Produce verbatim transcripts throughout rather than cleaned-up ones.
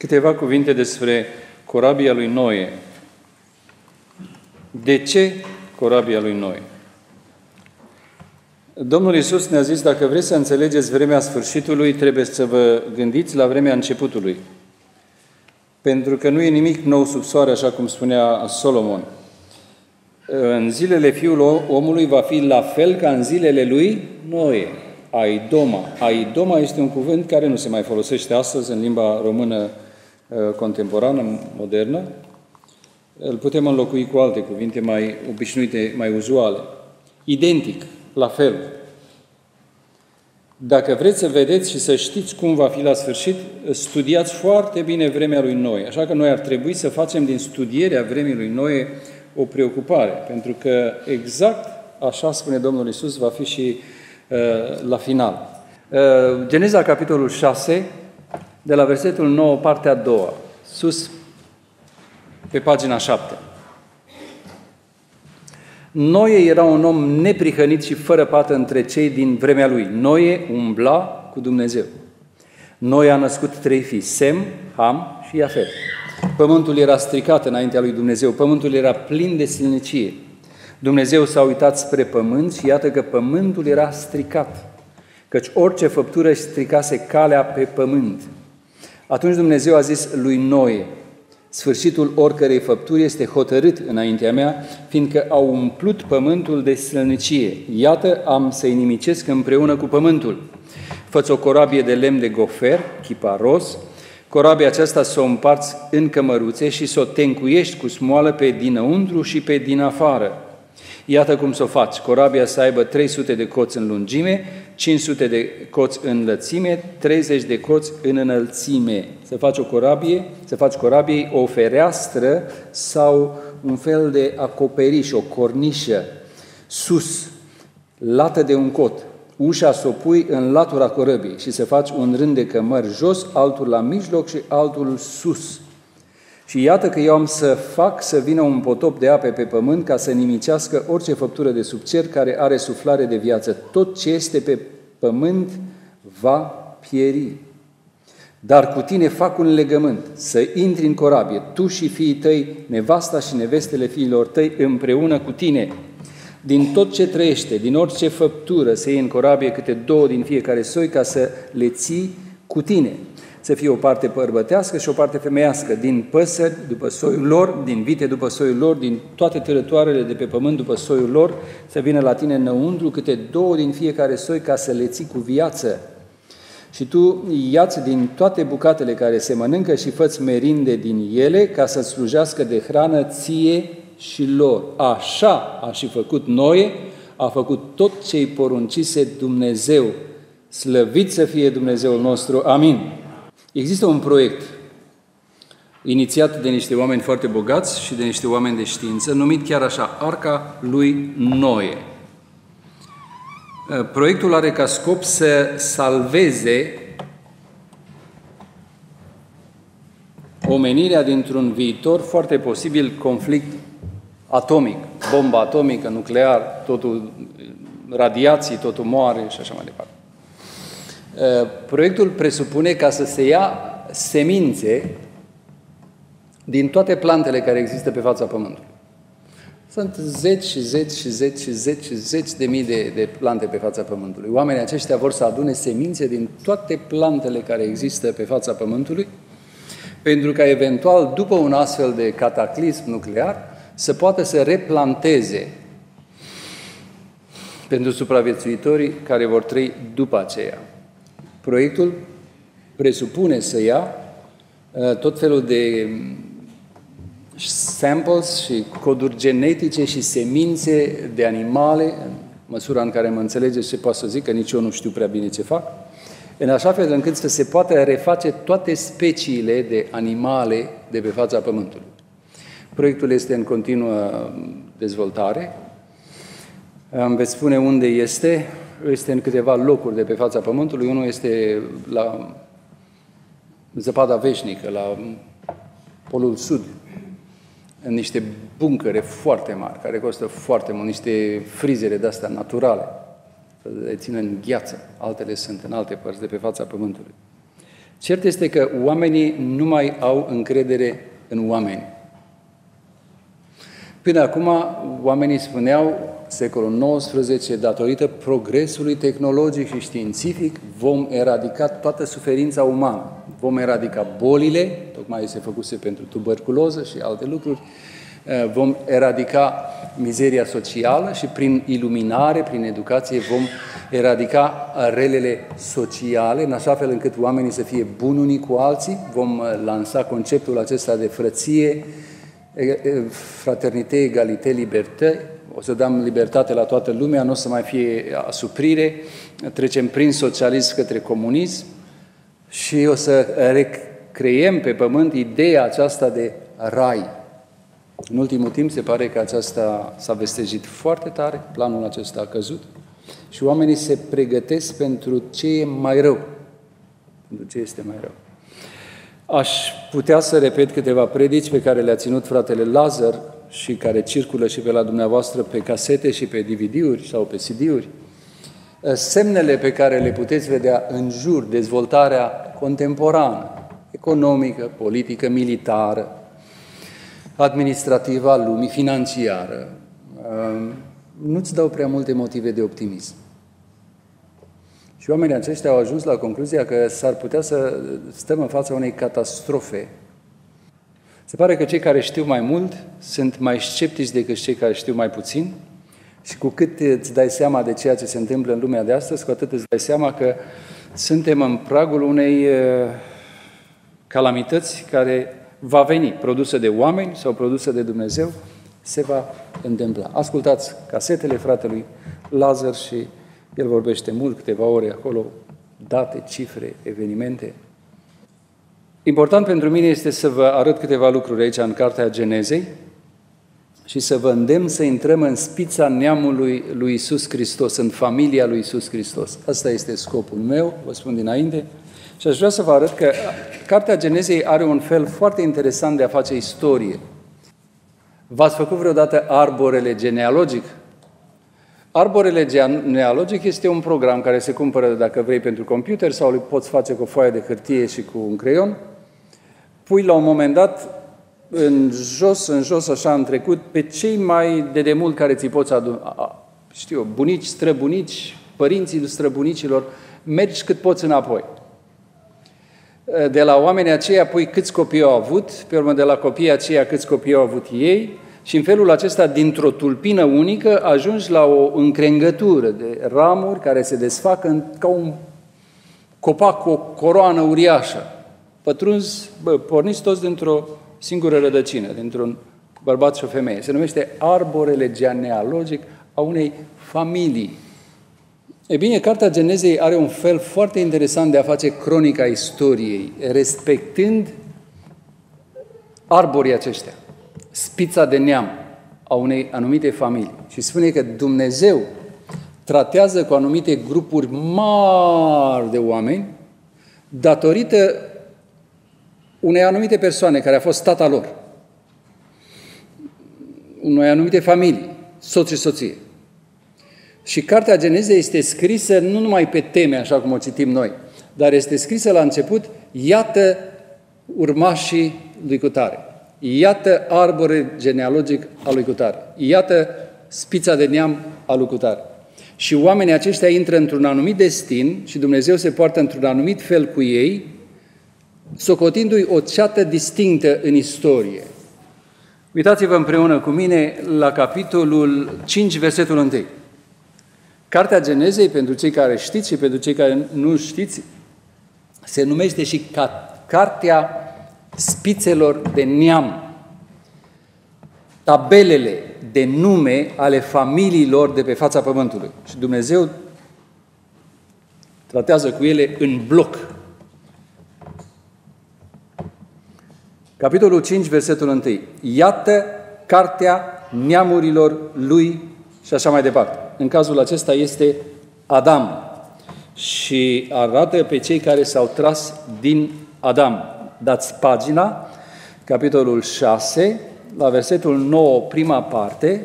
Câteva cuvinte despre corabia lui Noe. De ce corabia lui Noe? Domnul Iisus ne-a zis, dacă vreți să înțelegeți vremea sfârșitului, trebuie să vă gândiți la vremea începutului. Pentru că nu e nimic nou sub soare, așa cum spunea Solomon. În zilele Fiul omului va fi la fel ca în zilele lui Noe. Aidoma. Aidoma este un cuvânt care nu se mai folosește astăzi în limba română contemporană, modernă. Îl putem înlocui cu alte cuvinte mai obișnuite, mai uzuale. Identic, la fel. Dacă vreți să vedeți și să știți cum va fi la sfârșit, studiați foarte bine vremea lui Noe. Așa că noi ar trebui să facem din studierea vremii lui Noe o preocupare, pentru că exact așa spune Domnul Iisus, va fi și uh, la final. Uh, Geneza, capitolul șase, de la versetul nouă, partea a doua, sus pe pagina șapte. Noe era un om neprihănit și fără pată între cei din vremea lui. Noe umbla cu Dumnezeu. Noe a născut trei fii, Sem, Ham și Iafet. Pământul era stricat înaintea lui Dumnezeu, pământul era plin de silnicie. Dumnezeu s-a uitat spre pământ și iată că pământul era stricat, căci orice făptură își stricase calea pe pământ. Atunci Dumnezeu a zis lui Noe, sfârșitul oricărei făpturi este hotărât înaintea mea, fiindcă au umplut pământul de silnicie. Iată, am să-i nimicesc împreună cu pământul. Fă-ți o corabie de lemn de gofer, chiparos, corabia aceasta să o împarți în cămăruțe și să o tencuiești cu smoală pe dinăuntru și pe din afară. Iată cum să o faci. Corabia să aibă trei sute de coți în lungime, cinci sute de coți în lățime, treizeci de coți în înălțime. Să faci o corabie, să faci corabiei o fereastră sau un fel de acoperiș, o cornișă sus, lată de un cot. Ușa să o pui în latura corăbiei și să faci un rând de cămări jos, altul la mijloc și altul sus. Și iată că eu am să fac să vină un potop de ape pe pământ ca să nimicească orice făptură de sub cer care are suflare de viață. Tot ce este pe pământ va pieri. Dar cu tine fac un legământ, să intri în corabie, tu și fiii tăi, nevasta și nevestele fiilor tăi, împreună cu tine. Din tot ce trăiește, din orice făptură, să iei în corabie câte două din fiecare soi ca să le ții cu tine. Să fie o parte bărbătească și o parte femeiască, din păsări după soiul lor, din vite după soiul lor, din toate tărătoarele de pe pământ după soiul lor, să vină la tine înăuntru câte două din fiecare soi ca să le ții cu viață. Și tu ia-ți din toate bucatele care se mănâncă și fă-ți merinde din ele ca să slujească de hrană ție și lor. Așa a și făcut Noe, a făcut tot ce-i poruncise Dumnezeu. Slăvit să fie Dumnezeul nostru. Amin. Există un proiect inițiat de niște oameni foarte bogați și de niște oameni de știință, numit chiar așa, Arca lui Noe. Proiectul are ca scop să salveze omenirea dintr-un viitor foarte posibil conflict atomic, bomba atomică, nuclear, totul radiații, totul moare și așa mai departe. Proiectul presupune ca să se ia semințe din toate plantele care există pe fața Pământului. Sunt zeci și zeci și zeci și zeci și zeci de mii de, de plante pe fața Pământului. Oamenii aceștia vor să adune semințe din toate plantele care există pe fața Pământului, pentru ca eventual, după un astfel de cataclism nuclear, să poată să replanteze pentru supraviețuitorii care vor trăi după aceea. Proiectul presupune să ia tot felul de samples și coduri genetice și semințe de animale, în măsura în care mă înțelegeți ce pot să zic, că nici eu nu știu prea bine ce fac, în așa fel încât să se poată reface toate speciile de animale de pe fața Pământului. Proiectul este în continuă dezvoltare. Îmi veți spune unde este. Este în câteva locuri de pe fața Pământului. Unul este la zăpada veșnică, la Polul Sud, în niște buncăre foarte mari, care costă foarte mult, niște frizere de-astea naturale, să le țină în gheață. Altele sunt în alte părți de pe fața Pământului. Cert este că oamenii nu mai au încredere în oameni. Până acum, oamenii spuneau, secolul nouăsprezece, datorită progresului tehnologic și științific, vom eradica toată suferința umană. Vom eradica bolile, tocmai se făcuse pentru tuberculoză și alte lucruri, vom eradica mizeria socială și prin iluminare, prin educație, vom eradica relele sociale, în așa fel încât oamenii să fie buni unii cu alții. Vom lansa conceptul acesta de frăție, fraternitate, egalitate, libertate. O să dăm libertate la toată lumea, nu o să mai fie asuprire. Trecem prin socialism către comunism și o să recreiem pe pământ ideea aceasta de rai. În ultimul timp se pare că aceasta s-a vestejit foarte tare, planul acesta a căzut și oamenii se pregătesc pentru ce e mai rău, pentru ce este mai rău. Aș putea să repet câteva predici pe care le-a ținut fratele Lazar și care circulă și pe la dumneavoastră pe casete și pe D V D-uri sau pe C D-uri. Semnele pe care le puteți vedea în jur, dezvoltarea contemporană, economică, politică, militară, administrativă a lumii, financiară, nu-ți dau prea multe motive de optimism. Și oamenii aceștia au ajuns la concluzia că s-ar putea să stăm în fața unei catastrofe. Se pare că cei care știu mai mult sunt mai sceptici decât cei care știu mai puțin și cu cât îți dai seama de ceea ce se întâmplă în lumea de astăzi, cu atât îți dai seama că suntem în pragul unei calamități care va veni, produsă de oameni sau produsă de Dumnezeu, se va întâmpla. Ascultați casetele fratelui Lazar și el vorbește mult, câteva ore acolo, date, cifre, evenimente. Important pentru mine este să vă arăt câteva lucruri aici în Cartea Genezei și să vă îndemn să intrăm în spița neamului lui Iisus Hristos, în familia lui Iisus Hristos. Asta este scopul meu, vă spun dinainte. Și aș vrea să vă arăt că Cartea Genezei are un fel foarte interesant de a face istorie. V-ați făcut vreodată arborele genealogic? Arborele genealogic este un program care se cumpără, dacă vrei, pentru computer sau îl poți face cu o foaie de hârtie și cu un creion. Pui la un moment dat în jos, în jos, așa, în trecut, pe cei mai de demult care ți poți aduna, știu, bunici, străbunici, părinții străbunicilor, mergi cât poți înapoi. De la oamenii aceia pui câți copii au avut, pe urmă de la copiii aceia câți copii au avut ei și în felul acesta, dintr-o tulpină unică, ajungi la o încrengătură de ramuri care se desfac în, ca un copac cu o coroană uriașă. Pătrunzi, bă, porniți toți dintr-o singură rădăcină, dintr-un bărbat și o femeie. Se numește arborele genealogic a unei familii. E bine, Cartea Genezei are un fel foarte interesant de a face cronica istoriei, respectând arborii aceștia, spița de neam a unei anumite familii. Și spune că Dumnezeu tratează cu anumite grupuri mari de oameni datorită unei anumite persoane care a fost tata lor, unei anumite familii, soț și soție. Și Cartea Genezei este scrisă nu numai pe teme, așa cum o citim noi, dar este scrisă la început, iată urmașii lui cutare, iată arbore genealogic al lui cutare, iată spița de neam al lui cutare. Și oamenii aceștia intră într-un anumit destin și Dumnezeu se poartă într-un anumit fel cu ei, socotindu-i o ceată distinctă în istorie. Uitați-vă împreună cu mine la capitolul cinci, versetul unu. Cartea Genezei, pentru cei care știți și pentru cei care nu știți, se numește și Cartea Spițelor de Neam. Tabelele de nume ale familiilor de pe fața pământului. Și Dumnezeu tratează cu ele în bloc. Capitolul cinci, versetul unu. Iată cartea neamurilor lui și așa mai departe. În cazul acesta este Adam și arată pe cei care s-au tras din Adam. Dați pagina, capitolul șase, la versetul nouă, prima parte,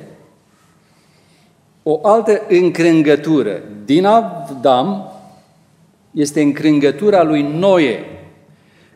o altă încrângătură. Din Adam este încrângătura lui Noe.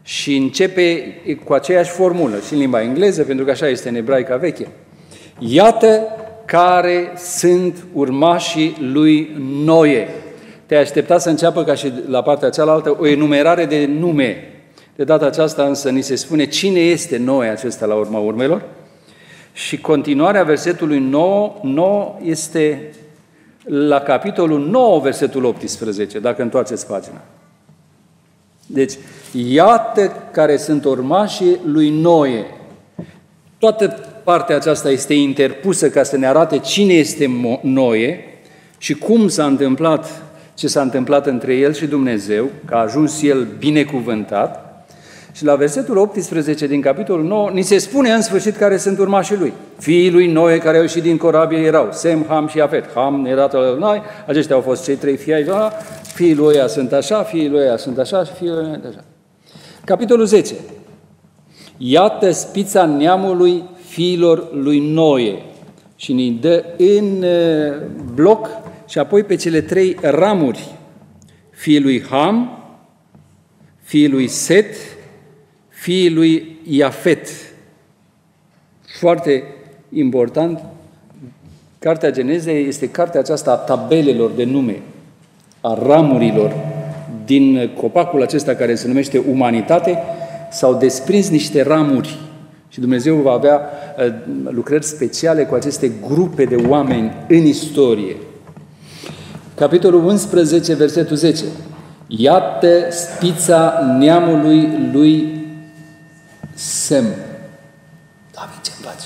Și începe cu aceeași formulă, și în limba engleză, pentru că așa este în ebraica veche. Iată care sunt urmașii lui Noe. Te-ai aștepta să înceapă, ca și la partea cealaltă, o enumerare de nume. De data aceasta însă ni se spune cine este Noe acesta la urma urmelor. Și continuarea versetului nouă este la capitolul nouă, versetul optsprezece, dacă întoarceți pagina. Deci, iată care sunt urmașii lui Noe. Toată partea aceasta este interpusă ca să ne arate cine este Noe și cum s-a întâmplat ce s-a întâmplat între el și Dumnezeu, că a ajuns el binecuvântat. Și la versetul optsprezece din capitolul nouă ni se spune în sfârșit care sunt urmașii lui. Fiii lui Noe care au ieșit din corabie erau Sem, Ham și Afet. Ham era tatăl lui Noe, aceștia au fost cei trei fii ai lui, fiii lui ăia sunt așa, fiii lui ăia sunt așa și fiii lui ăia sunt așa. Capitolul zece. Iată spița neamului fiilor lui Noe. Și ne dă în bloc și apoi pe cele trei ramuri. Fiii lui Ham, fiii lui Set, fiii lui Iafet. Foarte important, Cartea Genezei este cartea aceasta a tabelelor de nume, a ramurilor. Din copacul acesta care se numește umanitate s-au desprins niște ramuri și Dumnezeu va avea lucrări speciale cu aceste grupe de oameni în istorie. Capitolul unsprezece, versetul zece. Iată spița neamului lui Sem. David, ce-mi place?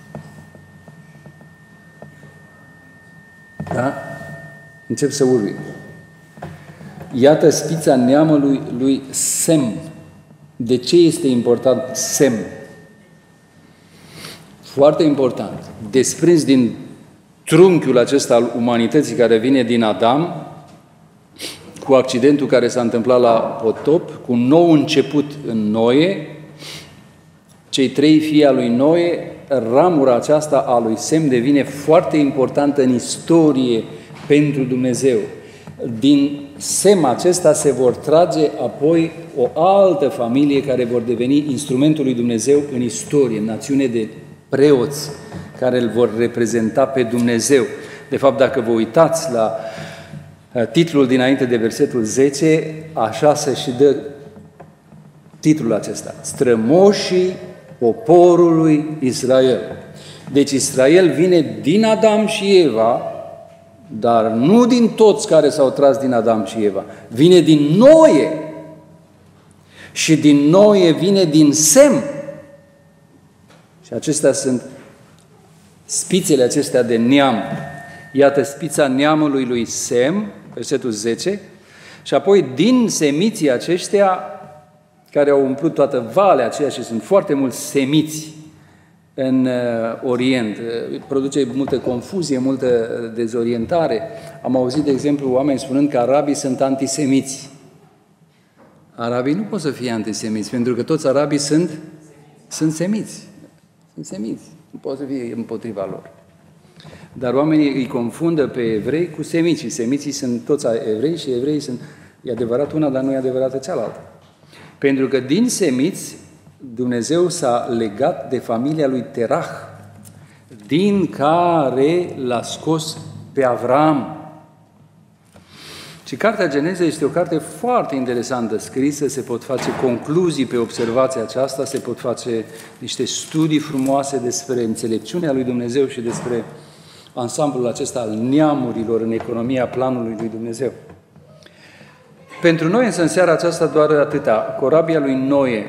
Da? Încep să urui. Iată spița neamului lui Sem. De ce este important Sem? Foarte important. Desprins din trunchiul acesta al umanității care vine din Adam, cu accidentul care s-a întâmplat la potop, cu un nou început în Noe, cei trei fii al lui Noe, ramura aceasta a lui Sem devine foarte importantă în istorie pentru Dumnezeu. Din Sem acesta se vor trage apoi o altă familie care vor deveni instrumentul lui Dumnezeu în istorie, națiune de preoți care îl vor reprezenta pe Dumnezeu. De fapt, dacă vă uitați la titlul dinainte de versetul zece, așa se și dă titlul acesta. Strămoșii poporului Israel. Deci Israel vine din Adam și Eva, dar nu din toți care s-au tras din Adam și Eva. Vine din Noe. Și din Noe vine din Sem. Și acestea sunt spițele acestea de neam. Iată spița neamului lui Sem, versetul zece, și apoi din semiții aceștia care au umplut toată valea aceea și sunt foarte mulți semiți în uh, Orient. Produce multă confuzie, multă dezorientare. Am auzit, de exemplu, oameni spunând că arabii sunt antisemiți. Arabii nu pot să fie antisemiți, pentru că toți arabii sunt, sunt semiți. Sunt semiți. Nu pot să fie împotriva lor. Dar oamenii îi confundă pe evrei cu semiții. Semiții sunt toți evrei și evreii sunt... E adevărat una, dar nu e adevărată cealaltă. Pentru că din semiți Dumnezeu s-a legat de familia lui Terah, din care l-a scos pe Avram. Și Cartea Genezei este o carte foarte interesantă scrisă, se pot face concluzii pe observația aceasta, se pot face niște studii frumoase despre înțelepciunea lui Dumnezeu și despre ansamblul acesta al neamurilor în economia planului lui Dumnezeu. Pentru noi însă în seara aceasta doar atâta, corabia lui Noe.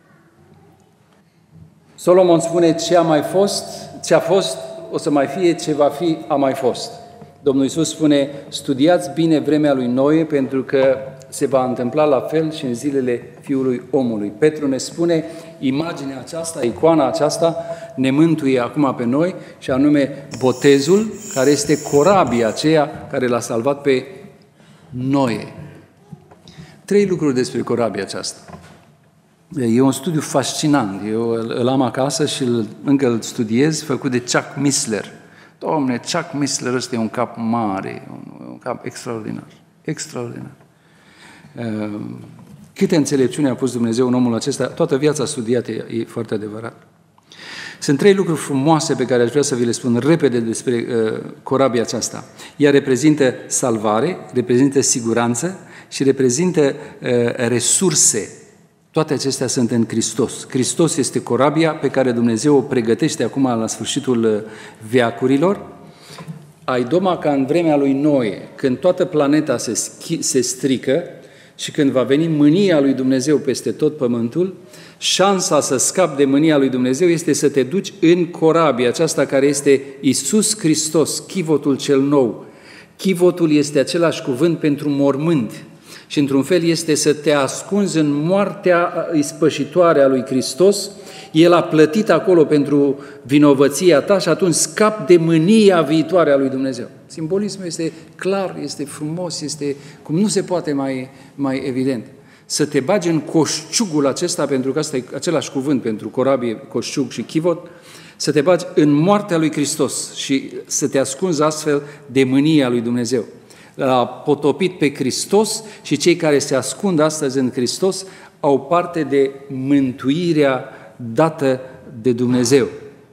Solomon spune ce a mai fost, ce a fost, o să mai fie, ce va fi, a mai fost. Domnul Iisus spune, studiați bine vremea lui Noe, pentru că se va întâmpla la fel și în zilele Fiului Omului. Petru ne spune, imaginea aceasta, icoana aceasta, ne mântuie acum pe noi, și anume botezul, care este corabia aceea care l-a salvat pe Noe. Trei lucruri despre corabia aceasta. E un studiu fascinant. Eu îl am acasă și îl, încă îl studiez, făcut de Chuck Missler. Dom'le, Chuck Missler ăsta e un cap mare, un, un cap extraordinar. Extraordinar. Câte înțelepciune a pus Dumnezeu în omul acesta, toată viața studiată e, e foarte adevărat. Sunt trei lucruri frumoase pe care aș vrea să vi le spun repede despre uh, corabia aceasta. Ea reprezintă salvare, reprezintă siguranță și reprezintă uh, resurse. Toate acestea sunt în Hristos. Hristos este corabia pe care Dumnezeu o pregătește acum la sfârșitul veacurilor. Ai doma ca în vremea lui Noe, când toată planeta se, schi, se strică și când va veni mânia lui Dumnezeu peste tot pământul, șansa să scapi de mânia lui Dumnezeu este să te duci în corabia aceasta care este Iisus Hristos, chivotul cel nou. Chivotul este același cuvânt pentru mormânt și într-un fel este să te ascunzi în moartea ispășitoare a lui Hristos. El a plătit acolo pentru vinovăția ta și atunci scapi de mânia viitoare a lui Dumnezeu. Simbolismul este clar, este frumos, este cum nu se poate mai, mai evident. Să te bagi în coșciugul acesta, pentru că asta e același cuvânt pentru corabie, coșciug și chivot, să te bagi în moartea lui Hristos și să te ascunzi astfel de mânia lui Dumnezeu. L-a potopit pe Hristos și cei care se ascund astăzi în Hristos au parte de mântuirea dată de Dumnezeu.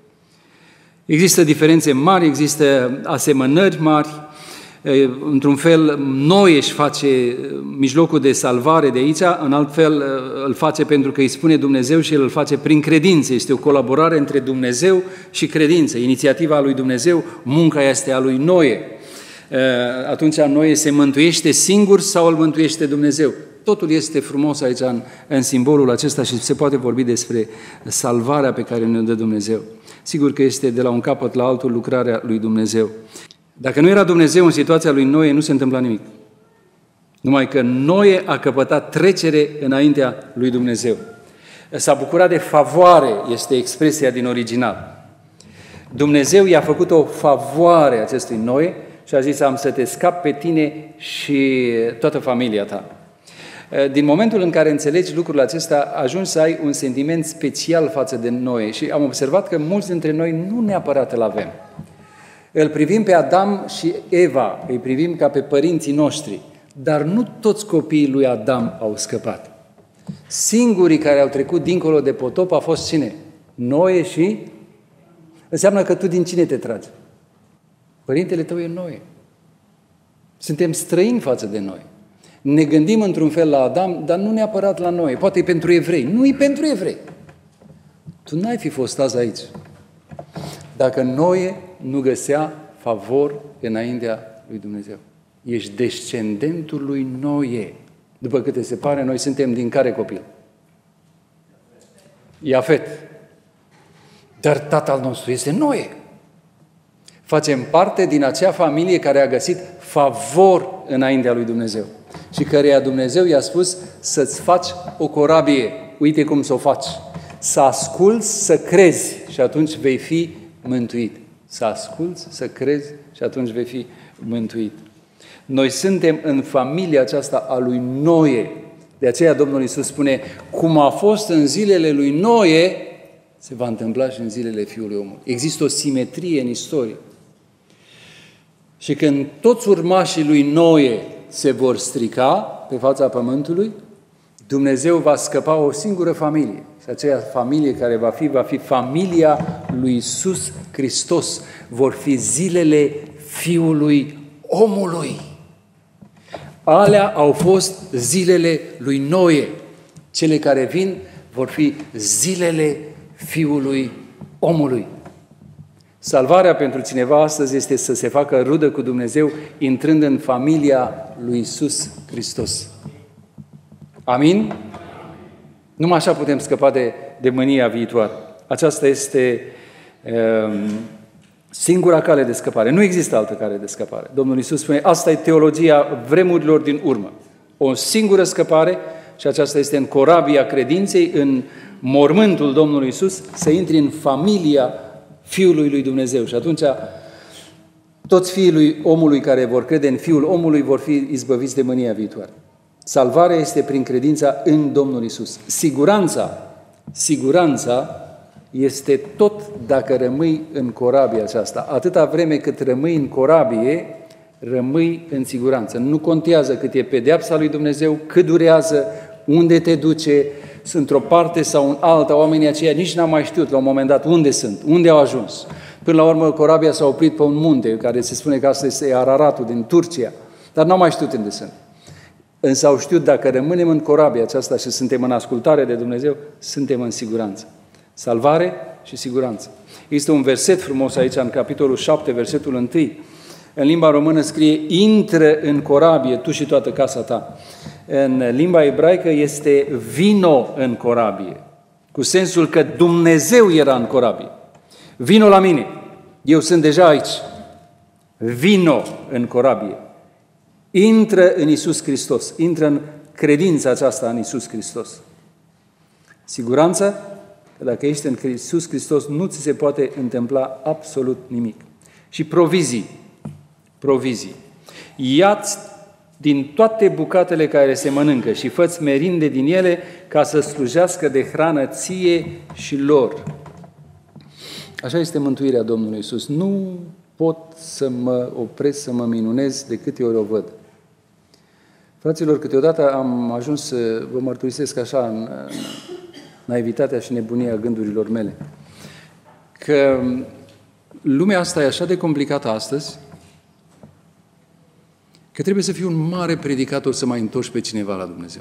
Există diferențe mari, există asemănări mari. Într-un fel, Noe își face mijlocul de salvare de aici, în alt fel îl face pentru că îi spune Dumnezeu și el îl face prin credință. Este o colaborare între Dumnezeu și credință. Inițiativa lui Dumnezeu, munca este a lui Noe. Atunci Noe se mântuiește singur sau îl mântuiește Dumnezeu? Totul este frumos aici în, în simbolul acesta și se poate vorbi despre salvarea pe care ne-o dă Dumnezeu. Sigur că este de la un capăt la altul lucrarea lui Dumnezeu. Dacă nu era Dumnezeu în situația lui Noe, nu se întâmpla nimic. Numai că Noe a căpătat trecere înaintea lui Dumnezeu. S-a bucurat de favoare, este expresia din original. Dumnezeu i-a făcut o favoare acestui Noe și a zis, am să te scap pe tine și toată familia ta. Din momentul în care înțelegi lucrul acesta, ajungi să ai un sentiment special față de Noe și am observat că mulți dintre noi nu neapărat îl avem. Îl privim pe Adam și Eva, îi privim ca pe părinții noștri, dar nu toți copiii lui Adam au scăpat. Singurii care au trecut dincolo de potop a fost cine? Noe și... Înseamnă că tu din cine te tragi? Părintele tău e Noe. Suntem străini față de noi. Ne gândim într-un fel la Adam, dar nu neapărat la Noe. Poate e pentru evrei. Nu e pentru evrei. Tu n-ai fi fost azi aici dacă Noe nu găsea favor înaintea lui Dumnezeu. Ești descendentul lui Noe. După câte se pare, noi suntem din care copil? Iafet. Dar tatăl nostru este Noe. Facem parte din acea familie care a găsit favor înaintea lui Dumnezeu și căreia Dumnezeu i-a spus să-ți faci o corabie. Uite cum să o faci. Să asculți, să crezi și atunci vei fi mântuit. Să asculți, să crezi și atunci vei fi mântuit. Noi suntem în familia aceasta a lui Noe. De aceea Domnul Iisus spune, cum a fost în zilele lui Noe, se va întâmpla și în zilele Fiului Omului. Există o simetrie în istorie. Și când toți urmașii lui Noe se vor strica pe fața pământului, Dumnezeu va scăpa o singură familie. Și aceea familie care va fi, va fi familia lui Iisus Hristos. Vor fi zilele Fiului Omului. Alea au fost zilele lui Noe. Cele care vin vor fi zilele Fiului Omului. Salvarea pentru cineva astăzi este să se facă rudă cu Dumnezeu intrând în familia lui Iisus Hristos. Amin? Numai așa putem scăpa de, de mânia viitoare. Aceasta este um, singura cale de scăpare. Nu există altă cale de scăpare. Domnul Iisus spune, asta e teologia vremurilor din urmă. O singură scăpare și aceasta este în corabia credinței, în mormântul Domnului Iisus, să intri în familia Fiului lui Dumnezeu. Și atunci toți fiii lui omului care vor crede în Fiul omului vor fi izbăviți de mânia viitoare. Salvarea este prin credința în Domnul Iisus. Siguranța, siguranța este tot dacă rămâi în corabia aceasta. Atâta vreme cât rămâi în corabie, rămâi în siguranță. Nu contează cât e pedeapsa lui Dumnezeu, cât durează, unde te duce, sunt într-o parte sau în alta, oamenii aceia nici n-am mai știut la un moment dat unde sunt, unde au ajuns. Până la urmă, corabia s-a oprit pe un munte, care se spune că asta este Araratul din Turcia, dar n-au mai știut unde sunt. Însă au știut, dacă rămânem în corabia aceasta și suntem în ascultare de Dumnezeu, suntem în siguranță. Salvare și siguranță. Este un verset frumos aici, în capitolul șapte, versetul unu. În limba română scrie, intră în corabie, tu și toată casa ta. În limba ebraică este vino în corabie, cu sensul că Dumnezeu era în corabie. Vino la mine, eu sunt deja aici. Vino în corabie. Intră în Iisus Hristos, intră în credința aceasta în Iisus Hristos. Siguranța că dacă ești în Iisus Hristos nu ți se poate întâmpla absolut nimic. Și provizii, provizii. Ia-ți din toate bucatele care se mănâncă și fă-ți merinde din ele ca să slujească de hrană ție și lor. Așa este mântuirea Domnului Iisus. Nu pot să mă opresc, să mă minunez de câte ori o văd. Fraților, câteodată am ajuns să vă mărturisesc așa în naivitatea și nebunia gândurilor mele, că lumea asta e așa de complicată astăzi, că trebuie să fii un mare predicator să mai întorci pe cineva la Dumnezeu.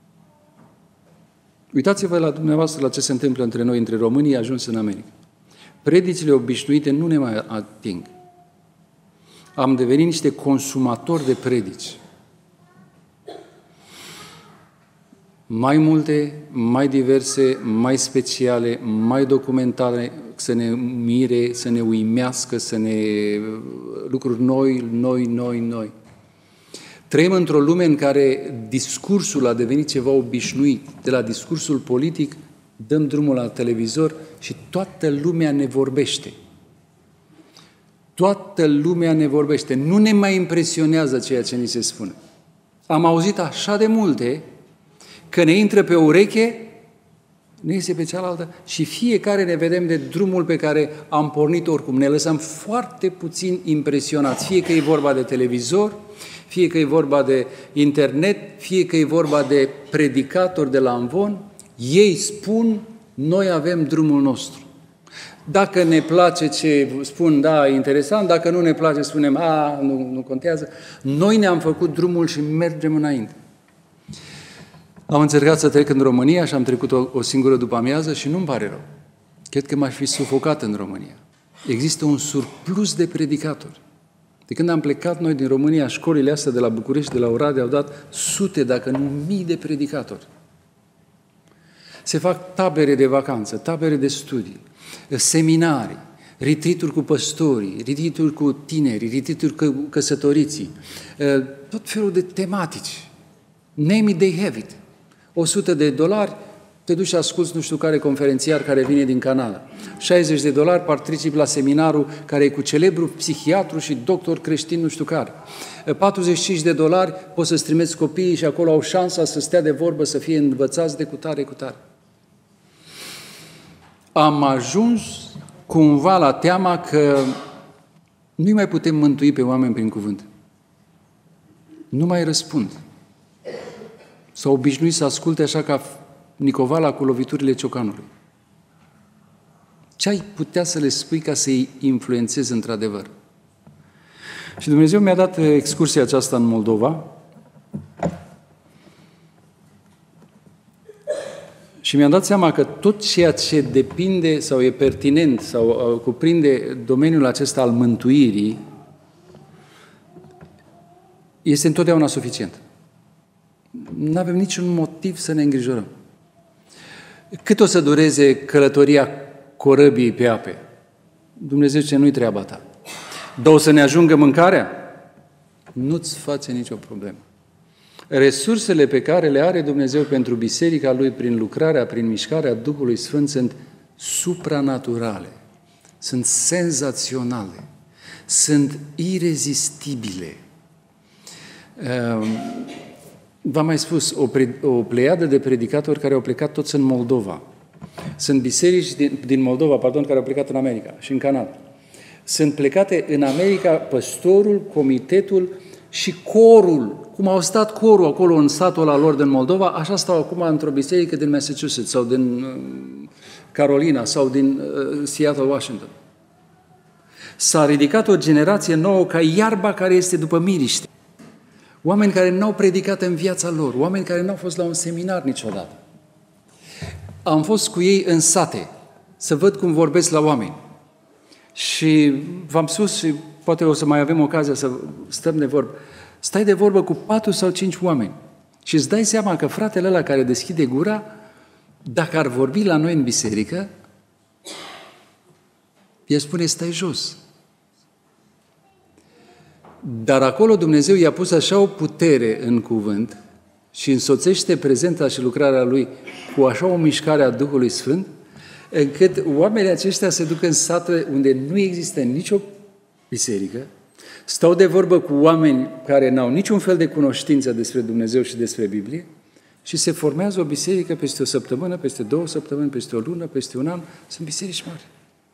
Uitați-vă la dumneavoastră la ce se întâmplă între noi, între românii ajuns în America. Predicile obișnuite nu ne mai ating. Am devenit niște consumatori de predici. Mai multe, mai diverse, mai speciale, mai documentare, să ne mire, să ne uimească, să ne... lucruri noi, noi, noi, noi. Trăim într-o lume în care discursul a devenit ceva obișnuit. De la discursul politic dăm drumul la televizor și toată lumea ne vorbește. Toată lumea ne vorbește. Nu ne mai impresionează ceea ce ni se spune. Am auzit așa de multe că ne intră pe ureche, ne iese pe cealaltă și fiecare ne vedem de drumul pe care am pornit oricum. Ne lăsăm foarte puțin impresionați. Fie că e vorba de televizor, fie că e vorba de internet, fie că e vorba de predicatori de la amvon, ei spun, noi avem drumul nostru. Dacă ne place ce spun, da, e interesant, dacă nu ne place, spunem, a, nu, nu contează. Noi ne-am făcut drumul și mergem înainte. Am încercat să trec în România și am trecut o, o singură după-amiază și nu-mi pare rău. Cred că m-aș fi sufocat în România. Există un surplus de predicatori. De când am plecat noi din România, școlile astea de la București, de la Oradea, au dat sute, dacă nu mii de predicatori. Se fac tabere de vacanță, tabere de studii, seminarii, retreat-uri cu păstorii, retreat-uri cu tineri, retreat-uri cu căsătoriții, tot felul de tematici. Name it, they have it. o sută de dolari, te duci și asculți nu știu care conferențiar care vine din Canada. șaizeci de dolari participi la seminarul care e cu celebru psihiatru și doctor creștin nu știu care. patruzeci și cinci de dolari poți să-ți trimiți copiii și acolo au șansa să stea de vorbă, să fie învățați de cutare, cutare. Am ajuns cumva la teama că nu mai putem mântui pe oameni prin cuvânt. Nu mai răspund. S-au obișnuit să asculte așa ca Nicovala cu loviturile ciocanului. Ce ai putea să le spui ca să-i influențezi într-adevăr? Și Dumnezeu mi-a dat excursia aceasta în Moldova și mi-am dat seama că tot ceea ce depinde sau e pertinent sau cuprinde domeniul acesta al mântuirii este întotdeauna suficient. Nu avem niciun motiv să ne îngrijorăm. Cât o să dureze călătoria corăbiei pe ape? Dumnezeu zice, nu-i treaba ta. Dar o să ne ajungă mâncarea? Nu-ți face nicio problemă. Resursele pe care le are Dumnezeu pentru biserica Lui prin lucrarea, prin mișcarea Duhului Sfânt sunt supranaturale, sunt senzaționale, sunt irezistibile. V-am mai spus, o, pre, o pleiadă de predicatori care au plecat toți în Moldova. Sunt biserici din, din Moldova, pardon, care au plecat în America și în Canada. Sunt plecate în America păstorul, comitetul Și corul, cum au stat corul acolo în satul ăla lor din Moldova, așa stau acum într-o biserică din Massachusetts sau din Carolina sau din Seattle, Washington. S-a ridicat o generație nouă ca iarba care este după miriște. Oameni care n-au predicat în viața lor, oameni care n-au fost la un seminar niciodată. Am fost cu ei în sate, să văd cum vorbesc la oameni. Și v-am spus, și poate o să mai avem ocazia să stăm de vorbă, stai de vorbă cu patru sau cinci oameni și îți dai seama că fratele ăla care deschide gura, dacă ar vorbi la noi în biserică, el spune, stai jos. Dar acolo Dumnezeu i-a pus așa o putere în cuvânt și însoțește prezența și lucrarea Lui cu așa o mișcare a Duhului Sfânt, încât oamenii aceștia se duc în sate unde nu există nicio biserică, stau de vorbă cu oameni care n-au niciun fel de cunoștință despre Dumnezeu și despre Biblie și se formează o biserică peste o săptămână, peste două săptămâni, peste o lună, peste un an. Sunt biserici mari.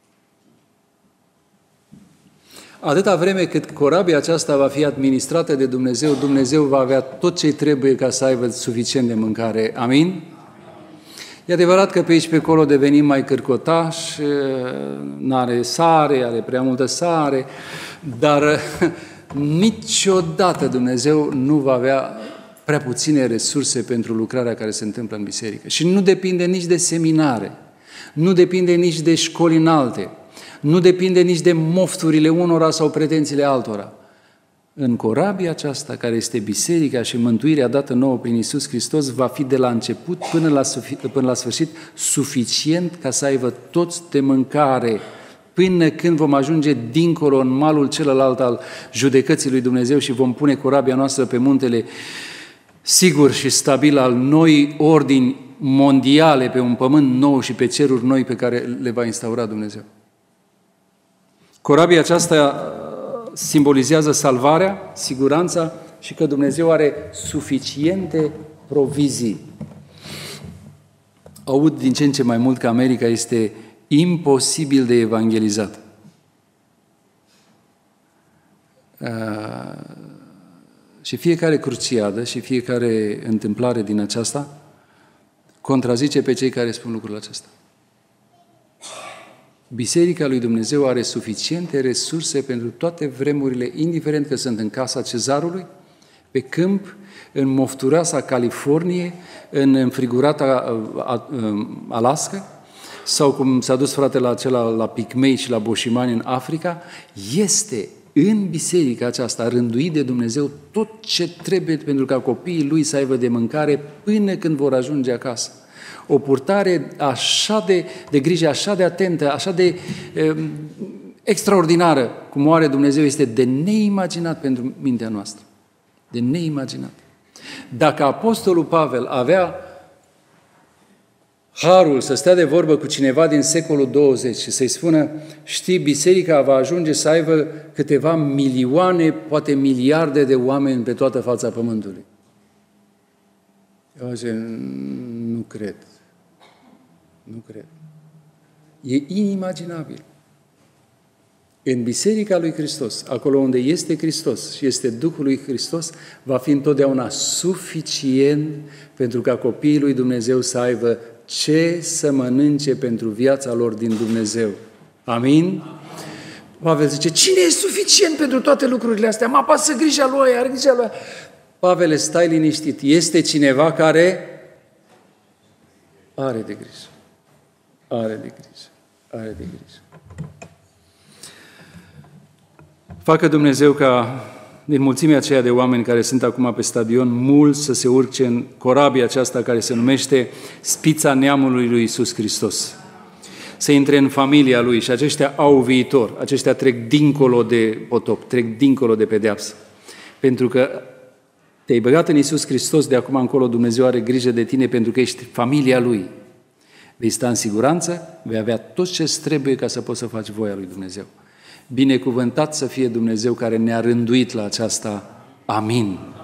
Atâta vreme cât corabia aceasta va fi administrată de Dumnezeu, Dumnezeu va avea tot ce trebuie ca să aibă suficient de mâncare. Amin? E adevărat că pe aici, pe acolo devenim mai cârcotași, n-are sare, are prea multă sare, dar niciodată Dumnezeu nu va avea prea puține resurse pentru lucrarea care se întâmplă în biserică. Și nu depinde nici de seminare, nu depinde nici de școli înalte, nu depinde nici de mofturile unora sau pretențiile altora. În corabia aceasta, care este biserica și mântuirea dată nouă prin Iisus Hristos, va fi de la început până la, până la sfârșit suficient ca să aibă toți de mâncare, până când vom ajunge dincolo în malul celălalt al judecății lui Dumnezeu și vom pune corabia noastră pe muntele sigur și stabil al noii ordini mondiale, pe un pământ nou și pe ceruri noi pe care le va instaura Dumnezeu. Corabia aceasta simbolizează salvarea, siguranța și că Dumnezeu are suficiente provizii. Aud din ce în ce mai mult că America este imposibil de evangelizat. Uh, și fiecare cruciadă și fiecare întâmplare din aceasta contrazice pe cei care spun lucrul acesta. Biserica lui Dumnezeu are suficiente resurse pentru toate vremurile, indiferent că sunt în casa cezarului, pe câmp, în mofturoasa Californie, în înfrigurata Alaska, sau cum s-a dus fratele acela la Picmei și la Boșimani în Africa, este în biserica aceasta rânduit de Dumnezeu tot ce trebuie pentru ca copiii lui să aibă de mâncare până când vor ajunge acasă. O purtare așa de, de grijă, așa de atentă, așa de e, extraordinară cum o are Dumnezeu, este de neimaginat pentru mintea noastră. De neimaginat. Dacă Apostolul Pavel avea harul să stea de vorbă cu cineva din secolul douăzeci și să-i spună, știi, biserica va ajunge să aibă câteva milioane, poate miliarde de oameni pe toată fața pământului. Eu zic, nu cred. Nu cred. E inimaginabil. În Biserica lui Hristos, acolo unde este Hristos și este Duhul lui Hristos, va fi întotdeauna suficient pentru ca copiii lui Dumnezeu să aibă ce să mănânce pentru viața lor din Dumnezeu. Amin? Pavel zice, cine e suficient pentru toate lucrurile astea? Mă apasă grija lui, are grija lui. Pavele, stai liniștit. Este cineva care are de grijă. Are de grijă. Are de grijă. Facă Dumnezeu ca din mulțimea aceea de oameni care sunt acum pe stadion, mulți să se urce în corabia aceasta care se numește Spița Neamului lui Iisus Hristos. Să intre în familia Lui și aceștia au viitor. Aceștia trec dincolo de potop, trec dincolo de pedeapsă. Pentru că te-ai băgat în Iisus Hristos, de acum încolo Dumnezeu are grijă de tine pentru că ești familia Lui. Vei sta în siguranță, vei avea tot ce-ți trebuie ca să poți să faci voia lui Dumnezeu. Binecuvântat să fie Dumnezeu care ne-a rânduit la aceasta. Amin.